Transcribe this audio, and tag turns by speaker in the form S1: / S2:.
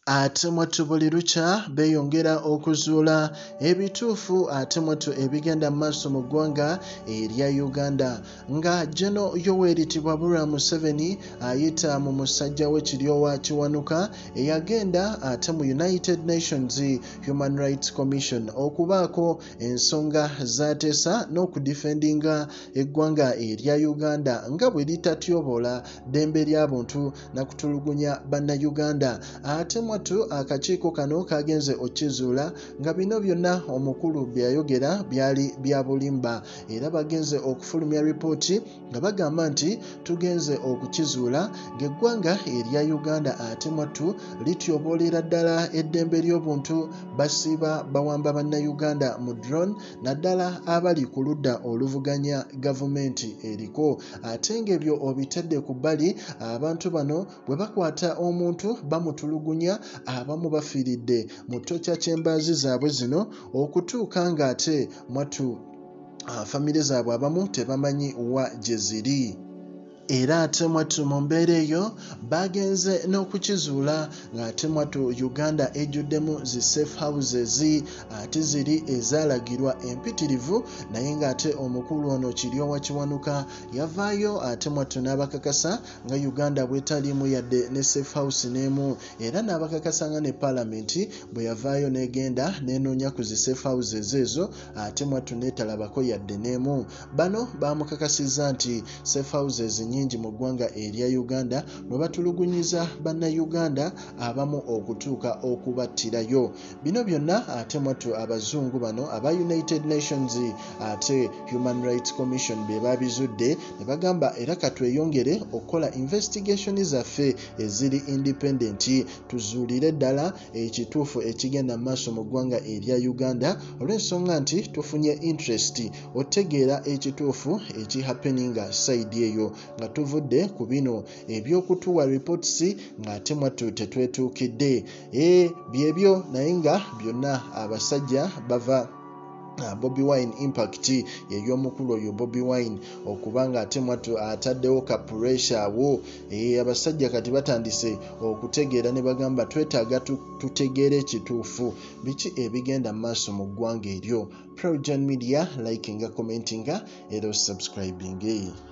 S1: ate mwattu buli lukya beeyongera okuzuula ebituufu ate mwattu ebigenda mu maaso mu ggwanga erya Uganda nga Gen. Yoweri Museveni ayita mu musajja we Kiryowa Kiwanuka eyagenda ate mu United Nations Human Rights Commission okubaako ensonga z'ateesa n'okudifendinga eggwanga erya Uganda nga bwe litatyobola ddembe ly'abuntu na kutulugunya BanaUganda. Ate mwattu akakiiko kano kagenze okkizuula nga bino byonna omukulu byayogera byali bya bulimba era bagenze okufulumya ripooti nga bagamba nti tugenze okukizuula ng'eggwanga erya Uganda ate mwattu lityoboolera ddala eddembe ly'obuntu basiiba bawamba BanaUganda mu drone naddala abali ku ludda oluvuganya gavumenti eriko. Ate ng'ebyo obitadde ku bbali, abantu bano bwe bakwata omuntu bamutulugunya abamu bafiiridde mu ttokya ky'embaazi zaabwe zino okutuuka ng'ate mwattu famire zaabwe abamu tebamanyi wa gye ziri. Era ate mwattu mu mbeera eyo bagenze n'okukizuula ng'ate mwattu Uganda ejjuddemu zi safe houses ate ziri ezaalagirwa empitirivu naye ng'ate omukulu ono Kiryowa Kiwanuka yavaayo ate mwattu n'abakakasa nga Uganda bwetaliimu yadde ne safe house n'emu era n'abakakasa nga ne paalamenti bwe yavaayo n'egenda n'enoonya ku zi safe houses ezo ate mwattu n'etalabako yadde n'emu. Bano baamukakasizza nti safe houses nyingi mu ggwanga erya Uganda mwe batulugunyiza BanaUganda abamu okutuuka okubattirayo. Bino byonna ate mwattu abazungu bano aba United Nations ate Human Rights Commission be babizudde ne bagamba era katweyongere okukola investigation zaffe eziri independent tuzuulire ddala ekituufu ekigenda mu maaso mu ggwanga erya Uganda olw'ensonga nti tufunye interest otegeera ekituufu ekihappeninga side eyo nga tuvudde ku bino ebyokutuwa reports ng'ate mwattu tetwetuukidde. Byebyo naye nga byonna abasajja bava Bobi Wine impact y'ey'omukulu oyo Bobi Wine okubanga ate mwattu ataddewo ka pressure wo abasajja kati batandise okutegeera ne bagamba twetaaga tutegeere ekituufu biki ebigenda mu maaso mu ggwanga eryo. PROJOURN Media likinga commentinga era subscribing.